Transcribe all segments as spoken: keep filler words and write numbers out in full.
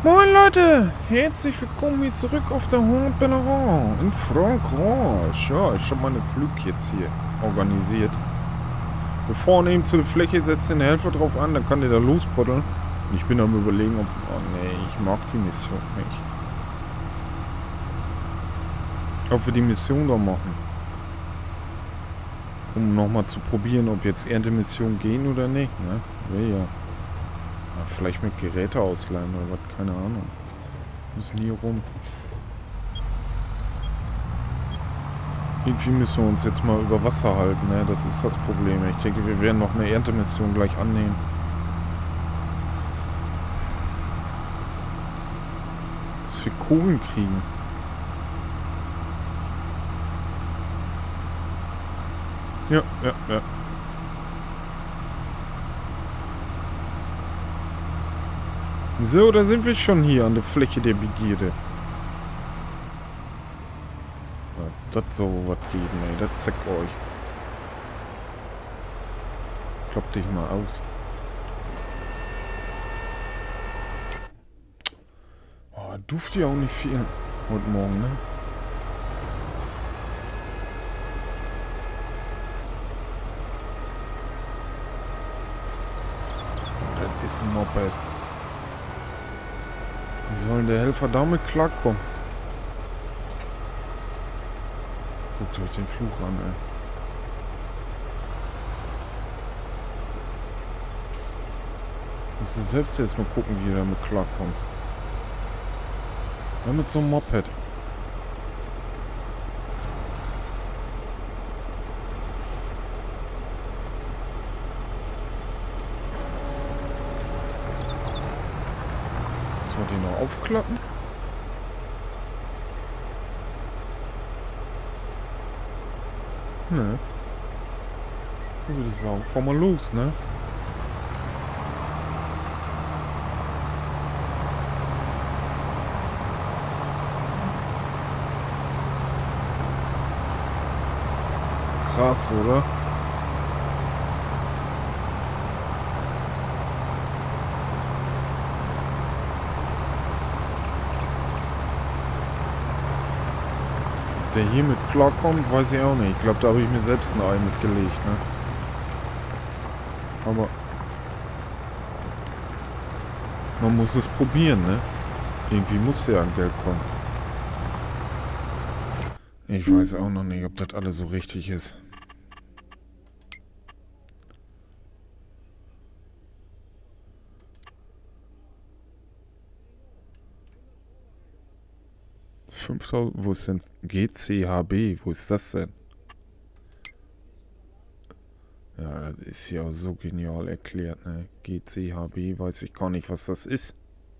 Moin Leute, herzlich willkommen hier zurück auf der Haute Benaran in Frankreich. Ja, ich habe meinen Flug jetzt hier organisiert. Wir fahren eben zu der Fläche, setzt den Helfer drauf an, dann kann der da losbruddeln. Und ich bin am überlegen, ob... Oh nee, ich mag die Mission nicht. Ob wir die Mission da machen. Um nochmal zu probieren, ob jetzt Erntemissionen gehen oder nicht, ne? Will ja. Ja, vielleicht mit Geräte ausleihen oder was, keine Ahnung. Müssen hier rum. Irgendwie müssen wir uns jetzt mal über Wasser halten, ne? Das ist das Problem. Ich denke, wir werden noch eine Erntemission gleich annehmen. Dass wir Kohlen kriegen. Ja, ja, ja. So, da sind wir schon hier an der Fläche der Begierde. Das soll was geben, ey. Das zeigt euch. Kloppt dich mal aus. Oh, duft ja auch nicht viel heute Morgen, ne? Oh, das ist ein Moped. Wie soll der Helfer damit klarkommen? Guckt euch den Fluch an, ey. Musst du selbst jetzt mal gucken, wie du damit klarkommst. Ja, mit so einem Moped. Müssen wir den noch aufklappen? Ne. Dann würde ich sagen, fahr mal los, ne? Krass, oder? Der hier mit klarkommt, weiß ich auch nicht. Ich glaube, da habe ich mir selbst ein Ei mitgelegt, ne? Aber man muss es probieren, ne? Irgendwie muss ja an Geld kommen. Ich weiß auch noch nicht, ob das alles so richtig ist. fünftausend, wo ist denn G C H B? Wo ist das denn? Ja, das ist ja so genial erklärt, ne? G C H B, weiß ich gar nicht, was das ist.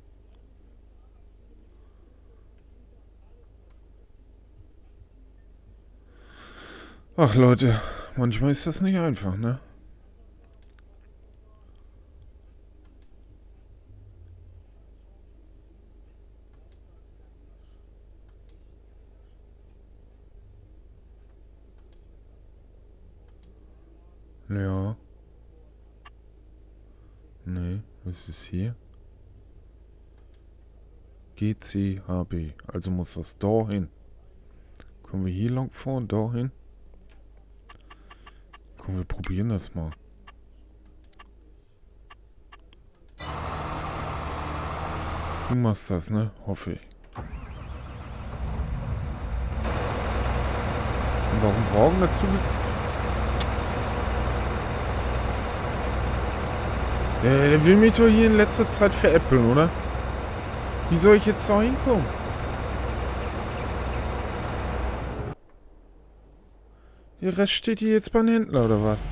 Ach Leute, manchmal ist das nicht einfach, ne? Ja. Nee, was ist hier? G C H B. Also muss das da hin. Können wir hier lang fahren? Da hin? Komm, wir probieren das mal. Du machst das, ne? Hoffe ich. Und warum Wagen dazu? Der, der will mich doch hier in letzter Zeit veräppeln, oder? Wie soll ich jetzt da hinkommen? Der Rest steht hier jetzt beim Händler, oder was?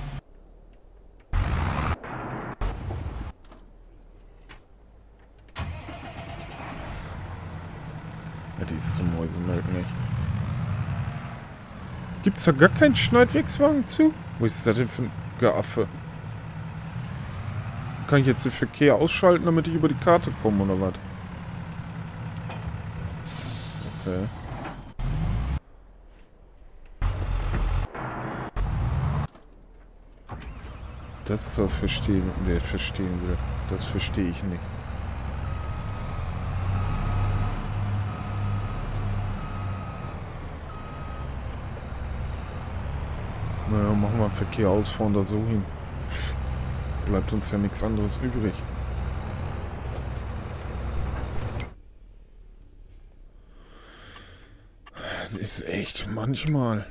Ja, die ist zum Mäusemelken, echt. Gibt's da gar keinen Schneidwegswagen zu? Wo ist das denn für ein Geaffe? Kann ich jetzt den Verkehr ausschalten, damit ich über die Karte komme, oder was? Okay. Das soll verstehen, wer verstehen will. Das verstehe ich nicht. Naja, machen wir Verkehr ausfahren da so hin. Pff, bleibt uns ja nichts anderes übrig. Das ist echt manchmal.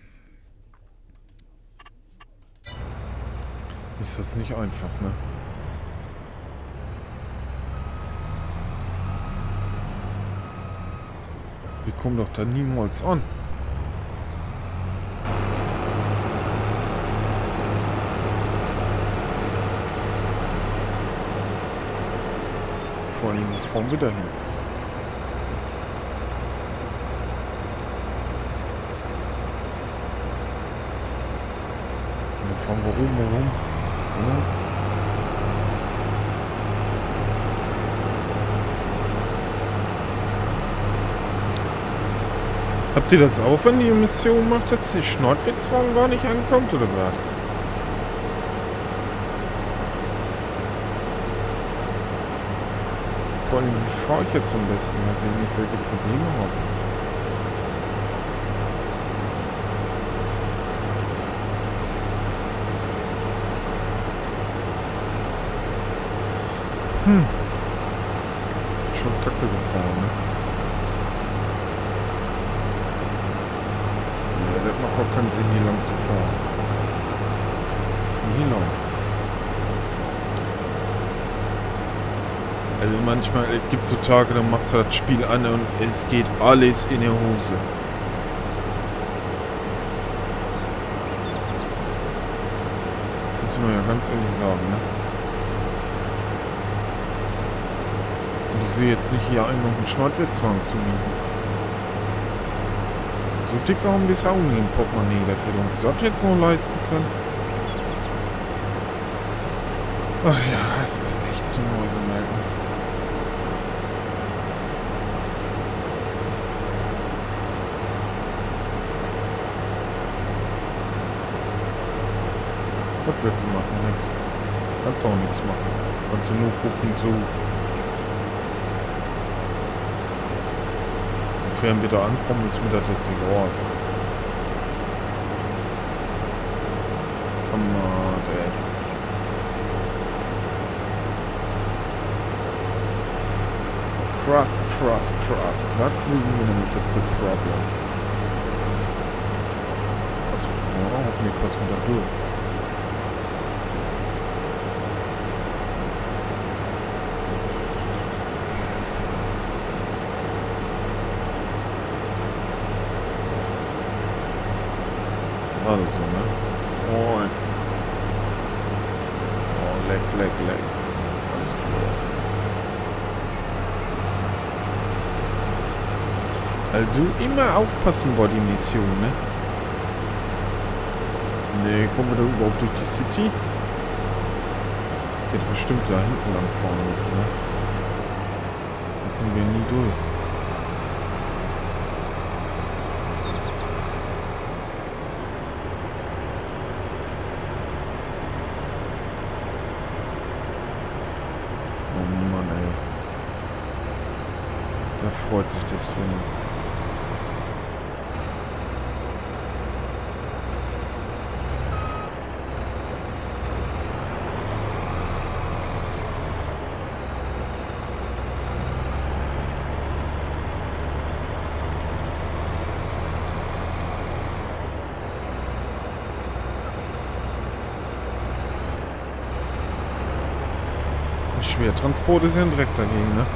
Ist das nicht einfach, ne? Wir kommen doch da niemals an. Vor allem, wo fahren wir da hin? Dann fahren wir oben herum, oder? Habt ihr das auch, wenn die Mission macht, dass die Schneidwegsform gar nicht ankommt, oder was? Vor allem, wie fahre ich jetzt am besten, dass ich nicht solche Probleme habe? Hm. Schon kacke gefahren, ne? Ja, das macht auch keinen Sinn, hier lang zu fahren. Was ist denn hier lang? Also manchmal, es gibt so Tage, da machst du das Spiel an und es geht alles in die Hose. Muss man ja ganz ehrlich sagen, ne? Und ich sehe jetzt nicht hier einen noch einen Schneidwegswagen zu mieten. So dick haben wir es auch nicht im Portemonnaie, dass wir uns das jetzt noch leisten können. Ach ja, es ist echt zum Mäusemelken. Was willst du machen? Nix. Kannst du auch nichts machen. Kannst du nur gucken, so. Sofern wir da ankommen, ist mir das jetzt egal. Oh Mann, ey. Krass, krass, krass. Da kriegen wir nämlich jetzt ein Problem. Pass, oh, hoffentlich passen wir da durch. Gerade so, ne? Oh, oh, leck, leck, leck. Alles klar. Also immer aufpassen bei der Mission, ne? Ne, kommen wir da überhaupt durch die City? Ich hätte bestimmt da hinten lang fahren müssen, ne? Da kommen wir nie durch. Da freut sich das für mich. Schwertransport ist ja direkt dagegen, ne?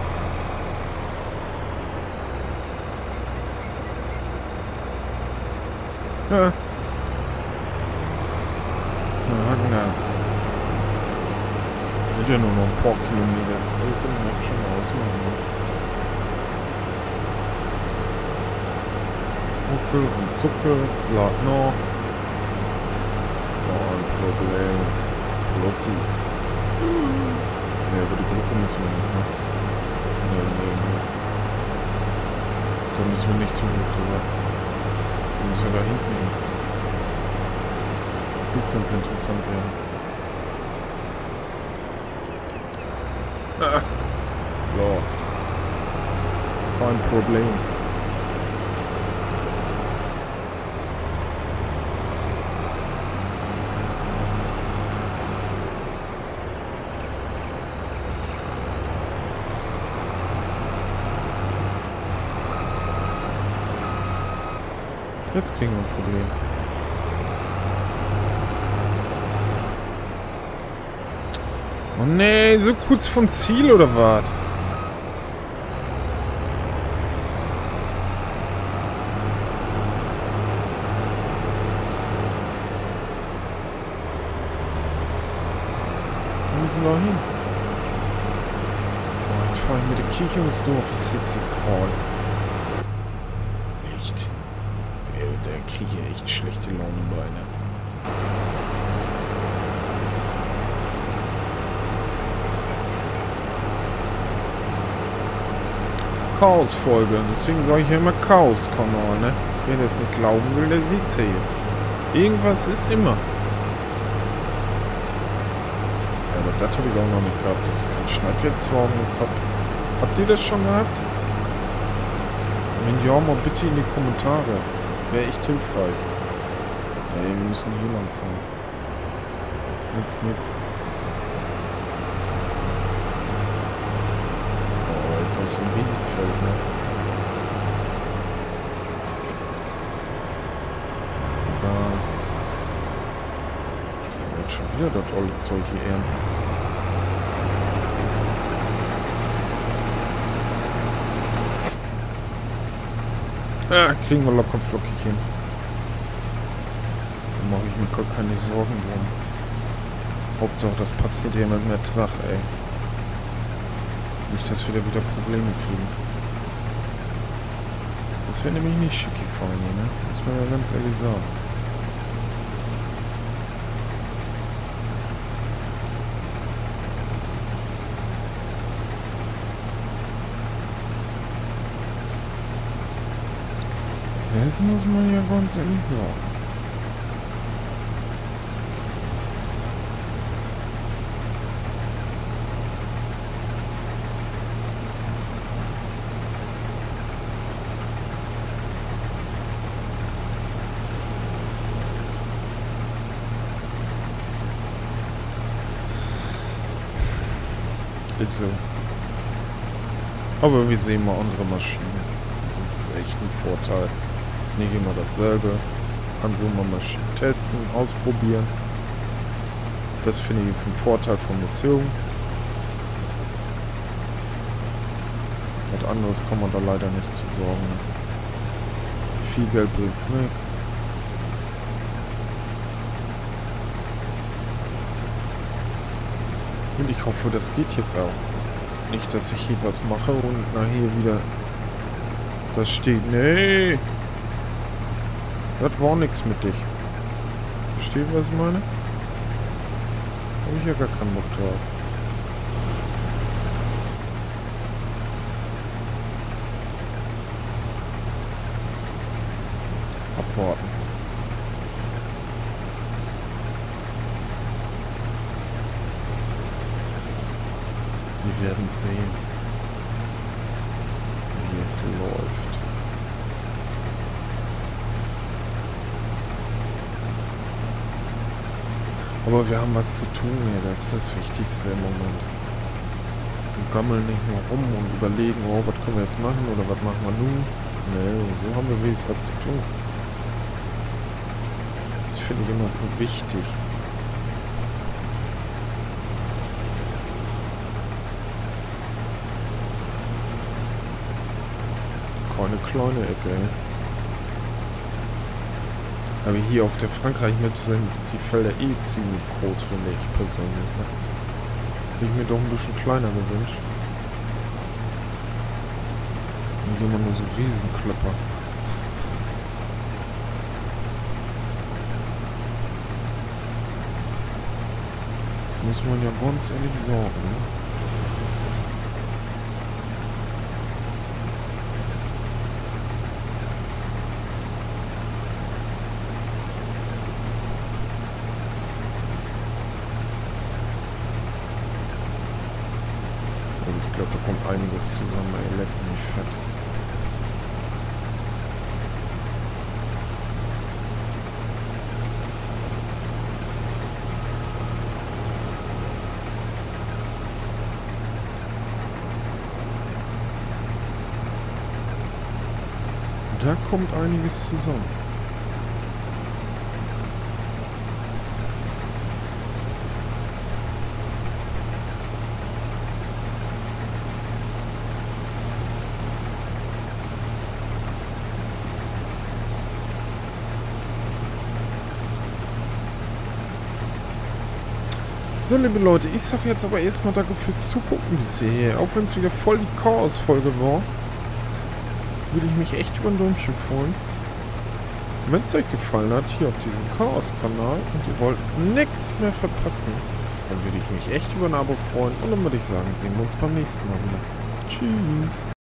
Ja. Ja, Hakengas. Sind ja nur noch ein paar Kilometer. Ich kann das schon ausmachen, ne? Ruckel und Zuckel, lad noch. Kein Problem. Profi. Ja, aber die Brücke müssen wir nicht, ne? Nee, nee, nee. Da müssen wir nicht zum Glück drüber. Wir müssen da hinten hin. Hier könnte es interessant werden. Ah, läuft. Kein Problem. Jetzt kriegen wir ein Problem. Oh nee, so kurz vom Ziel oder was? Wo müssen wir hin? Oh, jetzt fahre ich mit der Kirche ums Dorf. Jetzt sitzt sie gerade. Echt? Ey, da kriege ich echt schlechte Laune bei, ne? Chaos-Folge. Deswegen sage ich ja immer Chaos-Kanal, ne? Wer das nicht glauben will, der sieht's ja jetzt. Irgendwas ist immer. Ja, aber das habe ich auch noch nicht gehabt, dass ich keinen Schneidwerkswagen jetzt habe. Habt ihr das schon gehabt? Wenn ja, mal bitte in die Kommentare. Wäre echt hilfreich. Ey, wir müssen hier lang fahren. Nix, nix. Jetzt aus dem Riesenfeld, ne? Da. Jetzt schon wieder das olle Zeug hier ernten. Ah, kriegen wir locker flockig hin. Da mache ich mir gar keine Sorgen drum. Hauptsache, das passiert hier mit mehr Trach, ey. Nicht, dass wir da wieder Probleme kriegen. Das wäre nämlich nicht schicki fein, ne? Muss man ja ganz ehrlich sagen. Das muss man ja ganz ehrlich sagen. Ist so. Aber wir sehen mal andere Maschinen. Das ist echt ein Vorteil. Nicht immer dasselbe. Kann so mal Maschinen testen, ausprobieren. Das finde ich ist ein Vorteil von Mission. Was anderes kann man da leider nicht zu sorgen. Viel Geld bringt's, ne? Und ich hoffe, das geht jetzt auch. Nicht, dass ich hier was mache und nachher wieder das steht. Nee. Das war nichts mit dich. Versteht, was ich meine? Habe ich ja gar keinen Bock drauf. Abwarten. Wir werden sehen, wie es läuft. Aber wir haben was zu tun hier, das ist das Wichtigste im Moment. Wir gammeln nicht nur rum und überlegen, oh, was können wir jetzt machen oder was machen wir nun? Nee, so haben wir wenigstens was zu tun. Das finde ich immer so wichtig. Keine kleine Ecke, ey. Aber hier auf der Frankreich-Map sind die Felder eh ziemlich groß, finde ich persönlich. Ne? Hätte ich mir doch ein bisschen kleiner gewünscht. Nicht immer nur so Riesenklöpper. Muss man ja ganz ehrlich sagen, ne? Ich glaube, da kommt einiges zusammen, ey, leck mich fett. Da kommt einiges zusammen. So, liebe Leute, ich sag jetzt aber erstmal danke fürs Zugucken bisher. Auch wenn es wieder voll die Chaos-Folge war, würde ich mich echt über ein Däumchen freuen. Wenn es euch gefallen hat, hier auf diesem Chaos-Kanal und ihr wollt nichts mehr verpassen, dann würde ich mich echt über ein Abo freuen. Und dann würde ich sagen, sehen wir uns beim nächsten Mal wieder. Tschüss.